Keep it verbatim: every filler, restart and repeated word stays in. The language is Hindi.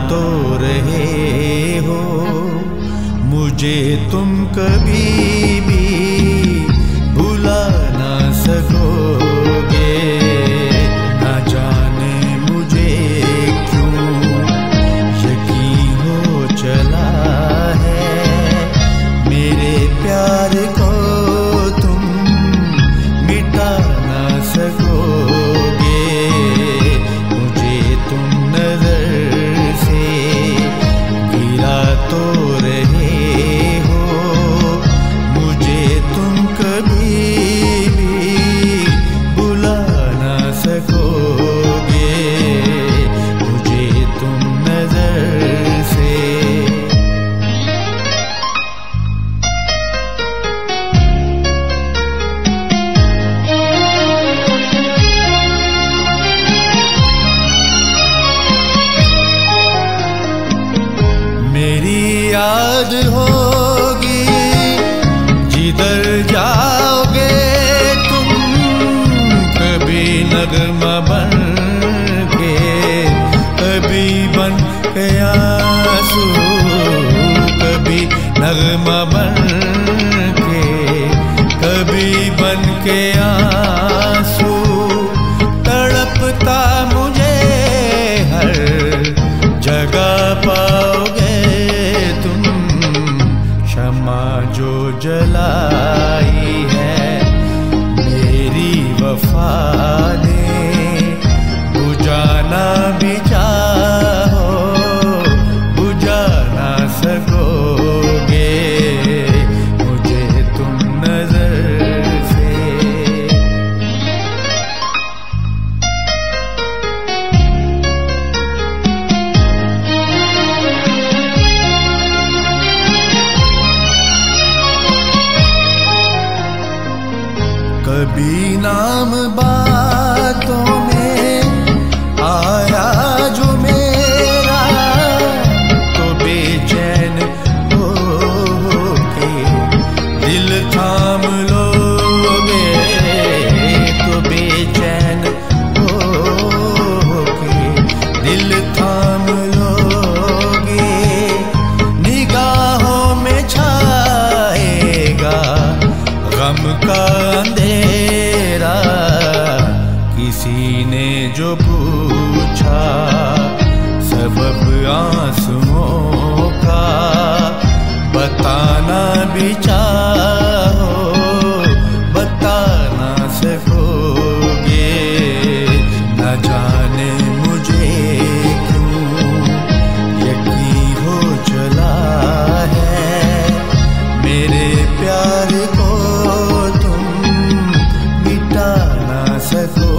तो रहे हो मुझे तुम कभी भी भुला ना सकोगे। ना जाने मुझे क्यों यकीन हो चला है मेरे प्यार को तुम मिटा ना सकोगे। मुझे तुम नजर से गिरा तो रहे हो मुझे तुम कभी भी भुला ना सकोगे। मुझे तुम नजर से मेरी याद होगी जिधर जाओगे तुम। कभी नगमा बन के कभी बन के आंसू, कभी नगमा बन के कभी बन के आंसू। तड़पता मुझे हर जगह पाओगे तुम। क्षमा जो जलाई है मेरी वफा ने, बुझाना भी चाहो बुझा ना सकोगे। मुझे तुम नजर से कभी नाम बातों में आया जो मेरा, तो बेचैन हो के दिल थाम लोगे। तो बेचैन हो के दिल थाम लोगे। निगाहों में छाएगा गम का अंधेरा। किसी ने जो पूछा सबब आंसुओं का, बताना भी चाहो बता ना सकोगे। न जाने मुझे क्यों यकीन हो चला है मेरे प्यार को तुम मिटा ना सको।